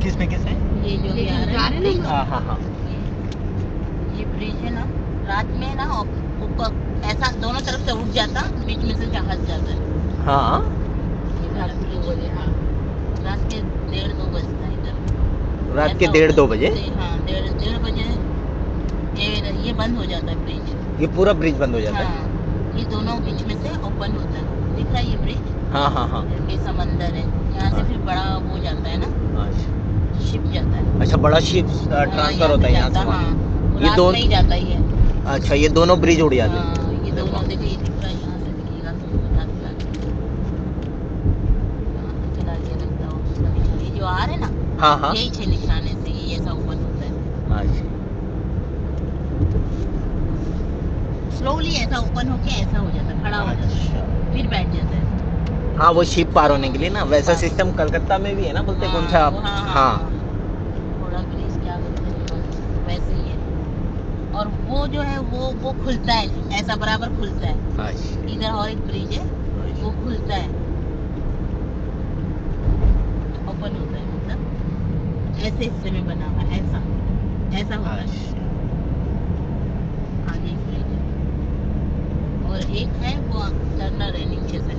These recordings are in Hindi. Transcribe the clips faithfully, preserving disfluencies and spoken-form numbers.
किस में किस में? ये जो अभी आ रहा है ना, हाँ हाँ हाँ। ये ब्रिज है ना, रात में ना ऊपर ऐसा दोनों तरफ से उठ जाता, बीच में से जहाज जाता है। हाँ ये वाला ब्रिज, हाँ, रात के डेढ़ दो बजता है इधर। रात के डेढ़ दो बजे? हाँ, डेढ़ डेढ़ बजे ये ये बंद हो जाता है ब्रिज। ये पूरा ब्रिज बंद हो जाता है? हाँ, ये दोनों बीच में से ओपन होता है, दिख रहा है ये ब्रिज? हाँ हाँ हाँ। ये समंदर है, यहाँ से फिर बड़ा वो जाता है ना, शिप जाता है। अच्छा, बड़ा शिप ट्रांसफर होता है यहाँ से? हाँ, ये दोनों ही जाता ही है। अच्छा, ये दोनों ब्रिज उड़ जाते हैं? हाँ, ये दोनों देखो, ये दिख रहा है, यहाँ से दिखेगा तो बता दिया। चला गया लगता है, ये जो आ रहे ना, हाँ हाँ, यही छह निशाने से ये ऐसा ओपन होता है। अच्छा, स्लोली ऐसा ओपन होके ऐसा हो जाता है, खड़ा हो जाता है, फिर बैठ जाता है। हाँ, वो शिप पार होने के लिए ना, वैसा सिस्टम कलकत्ता में भी है ना, बोलते कौन सा? हाँ, थोड़ा ब्रिज क्या बोलते हैं, वैसे ही है। और वो जो है वो वो खुलता है, ऐसा बराबर खुलता है। इधर और एक ब्रिज है, वो खुलता है, ओपन होता है, मतलब ऐसे हिस्से में बना हुआ, ऐसा ऐसा होता है। आगे एक ब्रिज है और एक है वो टर्नर है नीचे से।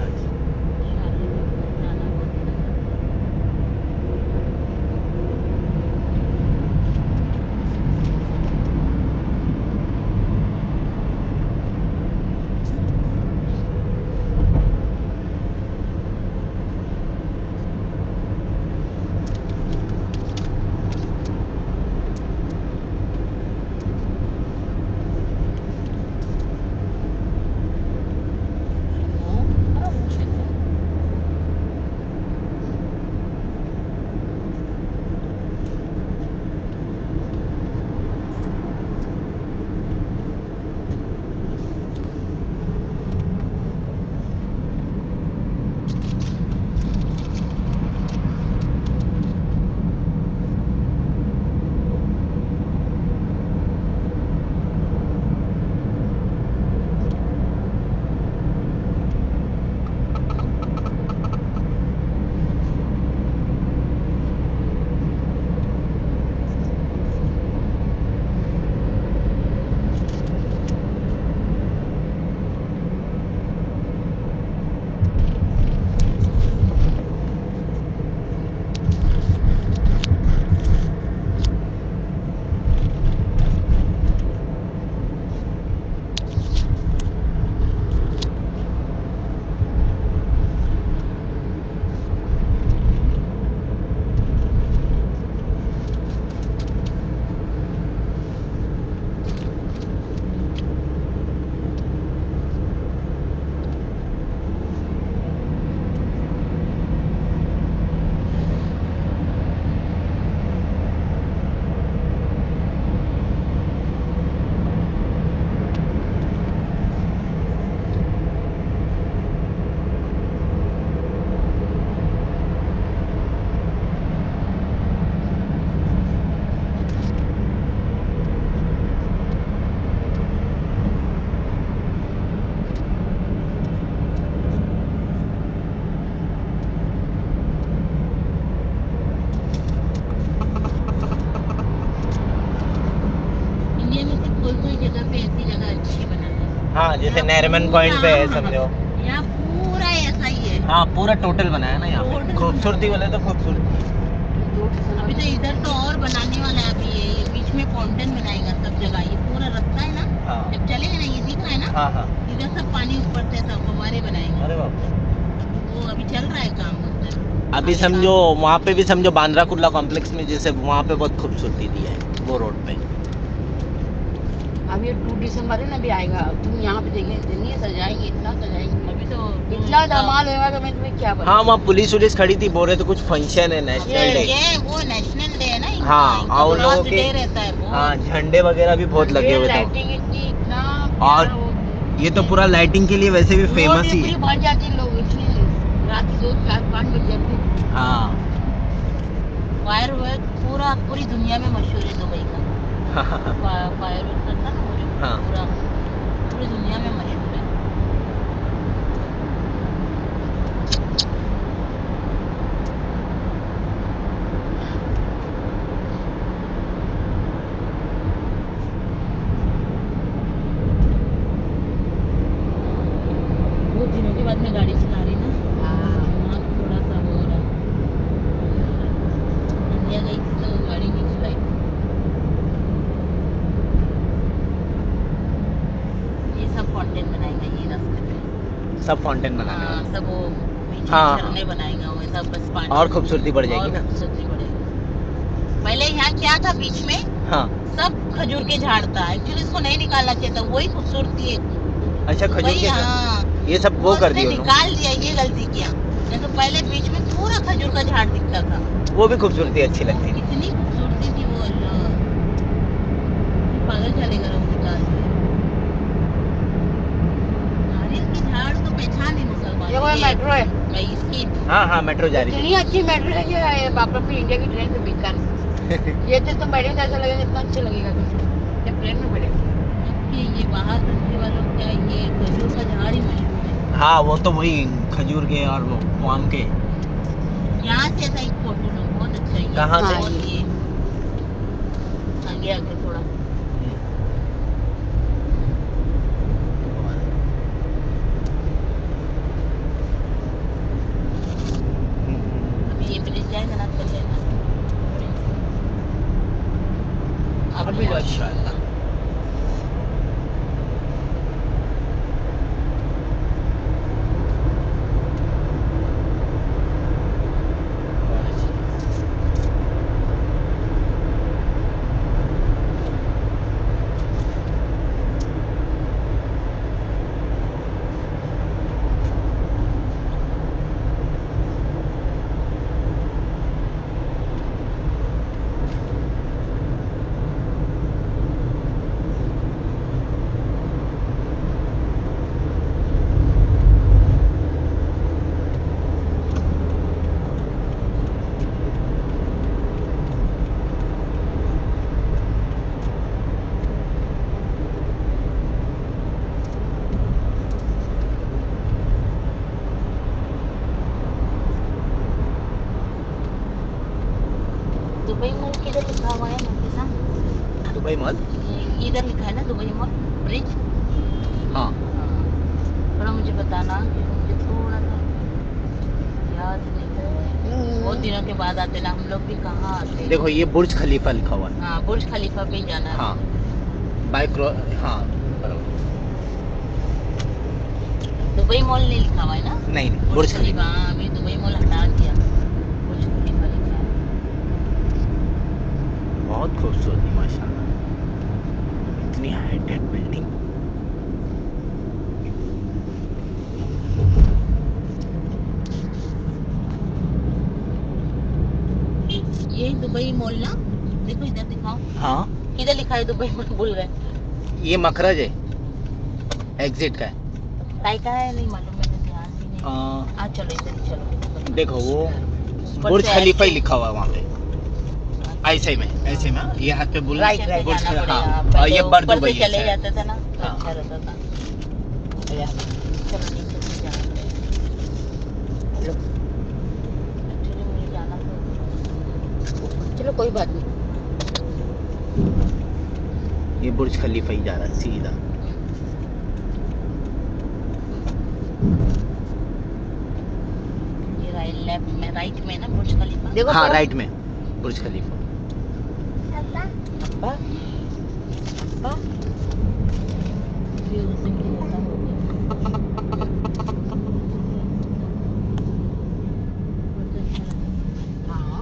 हाँ, जैसे नैरमन पॉइंट पे है समझो। यहाँ पूरा ऐसा ही है। हाँ, पूरा टोटल बना है ना यहाँ पे। खूबसूरती वाले तो खूबसूरती। अभी तो इधर तो और बनाने वाला है, अभी ये बीच में फाउंटेन बनाएगा सब जगह, ये पूरा रास्ता है ना। हाँ। जब चलेगा ना, ये दिख रहा है ना। हाँ हाँ। इधर सब पानी ऊपर से सब फव्वारे बनाएंगे। अरे बाप रे। वो अभी चल रहा है काम उधर। अभी समझो वहाँ पे भी समझो बांद्रा कुर्ला कॉम्प्लेक्स में जैसे वहाँ पे बहुत खूबसूरती दी है वो रोड पे। अब ये टू दिसंबर है ना, अभी आएगा, तुम यहाँ पे देखेंगे सजाएंगे, इतना सजाएंगे, अभी तो इतना धमाल होगा कि मैं तुम्हें क्या बताऊं। हाँ, वहाँ पुलिस वुलिस खड़ी थी, बोल रहे थे कुछ फंक्शन है, नेशनल डे। ये वो नेशनल डे है ना। हाँ, और लोगों के रहता है वो। हाँ, झंडे वगैरह भी बहुत लगे हुए थे। लाइटिंग इतनी इतना, और ये तो पूरा लाइटिंग के लिए वैसे भी फेमस ही है। भर जाते लोग इसलिए रात दो चार पाँच बज जाते। हाँ, फायर वर्क पूरा पूरी दुनिया में मशहूर है दुबई का। फायर वर्क करता ना वो, हाँ, पूरा पूरी दुनिया में मशहूर है। सब फाउंटेन बनाने हाँ, वाले। सब वो बीच हाँ, में झरने बनाएंगे वैसा बस पानी और खूबसूरती बढ़ जाएगी और ना। खूबसूरती बढ़ेगी। पहले यहाँ क्या था बीच में, हाँ सब खजूर के झाड़ था, एक्चुअली इसको नहीं निकालना चाहिए था, वही खूबसूरती है। अच्छा, खजूर वही के झाड़। हाँ, ये सब वो कर उसने दिया उन्होंने। निकाल दिया, ये गलती किया, नहीं तो पहले बीच में पूरा खजूर का झाड़ दिखता था। वो भी खूबसूरती अच्छी लगती थी। कितनी खूबसूरती थी वो, अल्लाह पागल चलेगा वो निकाल के। नारियल की झाड़ तो पहचान ही मुसलमान। ये वो मेट्रो है। मैं इसकी हाँ हाँ, मेट्रो जा रही इतनी अच्छी मेट्रो है ये बापा पे इंडिया की ट्रेन से बेकार। ये तो तुम बैठे ऐसा लगेगा इतना अच्छा लगेगा जब ट्रेन में बैठे। कि ये बाहर कंट्री वालों क्या ये खजूर का झाड़ ही मशहूर है। हाँ, वो तो वही खजूर के और वो पाम के। यहाँ से ऐसा एक फोटो लो, बहुत अच्छा है ये। कहाँ से? बहुत ये आगे आगे थोड़ा। अभी ये ब्रिज जाएगा ना तो लेना। अब भी लो। माशाल्लाह। दुबई मॉल किधर लिखा हुआ है नफीस साहब? Dubai mall. ये इधर लिखा है ना दुबई मॉल ब्रिज। हाँ, थोड़ा मुझे बताना, मुझे थोड़ा सा याद नहीं है। बहुत दिनों के बाद आते ना हम लोग भी, कहाँ आते हैं। देखो ये बुर्ज खलीफा लिखा हुआ है। हाँ, बुर्ज खलीफा पे ही जाना है। हाँ, बाय क्रॉ हाँ बराबर। दुबई मॉल नहीं लिखा हुआ है ना? नहीं नहीं, बुर्ज खलीफा। हाँ, अभी दुबई मॉल हटा दिया, बुर्ज खलीफा लिखा है। बहुत खूबसूरती माशाल्लाह, इतनी हाईटेक बिल्डिंग। ये दुबई मॉल ना, देखो इधर दिखाओ। हाँ, किधर लिखा है दुबई मॉल, भूल गए। ये मखरज है, एग्जिट का है। काय का है नहीं मालूम, मैंने ध्यान भी नहीं। आ, आ चलो इधर ही चलो। देखो वो ऊपर बुर्ज से खलीफा ही ऐसे- लिखा हुआ है वहाँ पे, ऐसे में ऐसे में। ये हाथ पे बुर्ज, राइट राइट बुर्ज जाना हाँ, पड़ेगा। और ये पहले बर ऊपर दुबई से है चले शायद। जाते थे ना तो हाँ। अच्छा रहता था। चलो नीचे से जाना पड़ेगा। एक्चुअली मुझे जाना था। चलो कोई बात नहीं। ये बुर्ज खलीफा ही जा रहा है सीधा। ये राइट लेफ्ट में, राइट में ना बुर्ज खलीफा। देखो हाँ, तो- राइट में बुर्ज खलीफा। अब्बा, अब्बा, ये उसी के जैसा हो गया। हाँ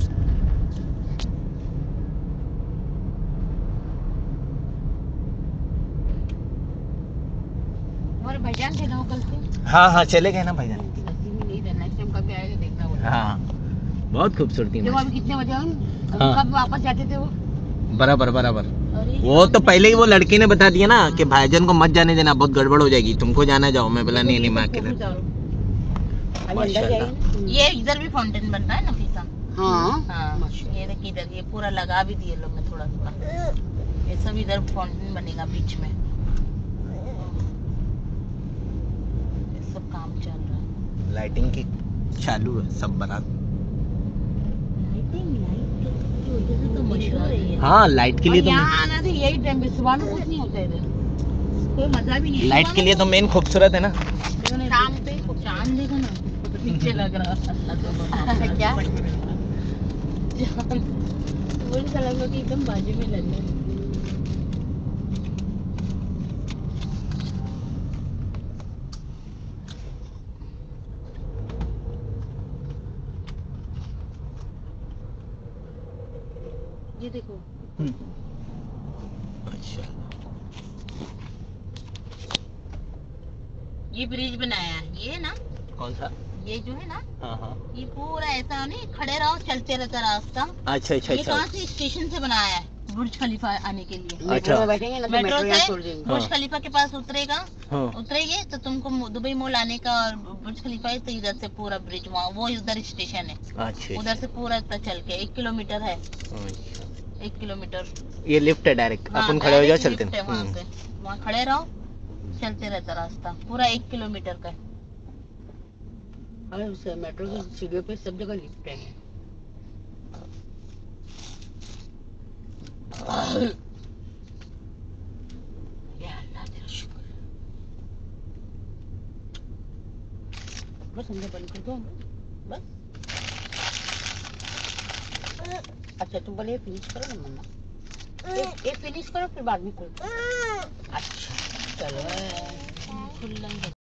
हमारे भाईजान थे ना वो कल से। हाँ हाँ, चले गए ना भाईजान। नसीब में नहीं था, नेक्स्ट टाइम कभी आएगा देखना बोला। हाँ, बहुत खूबसूरती देखो में। अभी कितने बजे हम हाँ। कब वापस जाते थे वो। बराबर बराबर। अरे वो तो पहले ही वो लड़के ने बता दिया ना कि भाईजान को मत जाने देना, बहुत गड़बड़ हो जाएगी, तुमको जाना जाओ। मैं बोला नहीं नहीं, मैं अकेले। अभी अंदर माशाल्लाह। जाएंगे। ये इधर भी फाउंटेन बन रहा है नफीसा। हाँ हाँ, माशाल्लाह। ये देखिए इधर, ये पूरा लगा भी दिए लोग ने थोड़ा थोड़ा। ये सब इधर फाउंटेन बनेगा बीच में। ये सब काम चल रहा है। लाइटिंग की चालू है सब बरात। लाइटिंग लाइट की वजह से तो मशहूर है ये। हाँ, लाइट के लिए और तो यहाँ आना तो यही टाइम पे, सुबह में कुछ नहीं होता इधर, कोई मजा भी नहीं है। लाइट के लिए तो मेन खूबसूरत है ना। शाम पे चांद देखो ना, नीचे लग रहा है। क्या? वो ऐसा लगा कि एकदम बाजू में लग रहा है। ये देखो। अच्छा, ये ब्रिज बनाया है ये ना। कौन सा? ये जो है ना, हाँ हाँ। ये पूरा ऐसा नहीं खड़े रहो चलते रहता रास्ता। अच्छा अच्छा ये अच्छा। कहाँ से स्टेशन से बनाया है बुर्ज खलीफा आने के लिए। अच्छा। मेट्रो में बैठेंगे ना तो मेट्रो मेट्रो यहाँ से छोड़ देंगे। बुर्ज हाँ। खलीफा के पास उतरेगा, हाँ। उतरेंगे तो तुमको मो- दुबई मॉल आने का, और बुर्ज खलीफा है तो इधर से पूरा ब्रिज वहाँ वो उधर स्टेशन है। अच्छा उधर से पूरा इतना चल के एक किलोमीटर है, अच्छा। एक किलोमीटर। ये लिफ्ट है डायरेक्ट, हाँ, अपन खड़े हो जाओ direct चलते lift है वहाँ हम्म। से, वहाँ खड़े रहो चलते रहता रास्ता पूरा एक किलोमीटर का है। और उस मेट्रो की सीढ़ियों पे सब जगह लिफ्ट है। या अल्लाह तेरा शुक्र। बस हमने बंद कर दो बस। अच्छा तुम पहले फिनिश करो ना मम्मा, ये, ये फिनिश करो फिर बाद में खोलो। अच्छा चलो। खुल्लम